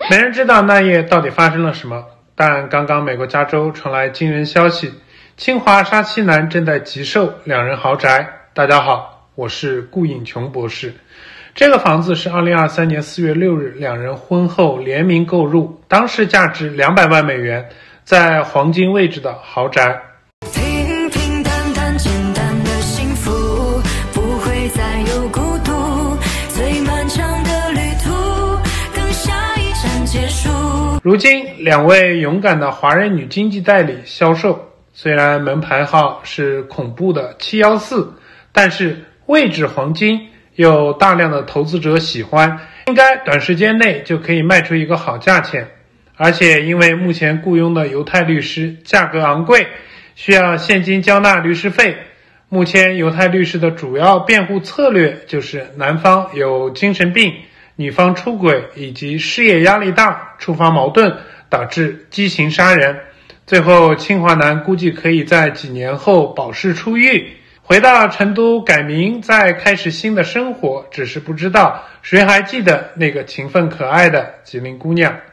没人知道那夜到底发生了什么，但刚刚美国加州传来惊人消息，清华杀妻男正在急售2人豪宅。大家好，我是顾颖琼博士。这个房子是2023年4月6日2人婚后联名购入，当时价值200万美元，在黄金位置的豪宅。 平平淡淡简单的幸福，不会再有孤独，最漫长的旅途等下一站结束。 如今2位勇敢的华人女经纪代理销售，虽然门牌号是恐怖的714，但是位置黄金，有大量的投资者喜欢，应该短时间内就可以卖出一个好价钱。而且因为目前雇佣的犹太律师价格昂贵，需要现金交纳律师费。目前犹太律师的主要辩护策略就是男方有精神病，女方出轨以及事业压力大，触发矛盾导致激情杀人。最后清华男估计可以在几年后保释出狱，回到成都改名，再开始新的生活。只是不知道谁还记得那个勤奋可爱的吉林姑娘。